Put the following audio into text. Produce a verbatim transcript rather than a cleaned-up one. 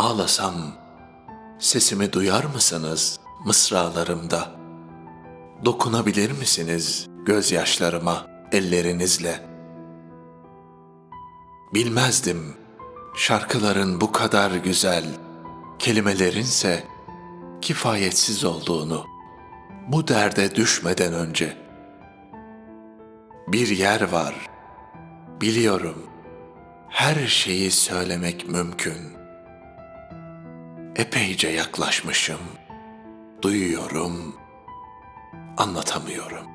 ağlasam sesimi duyar mısınız mısralarımda? Dokunabilir misiniz gözyaşlarıma ellerinizle? Bilmezdim şarkıların bu kadar güzel, kelimelerinse kifayetsiz olduğunu bu derde düşmeden önce. Bir yer var, biliyorum, her şeyi söylemek mümkün. Epeyce yaklaşmışım, duyuyorum, anlatamıyorum.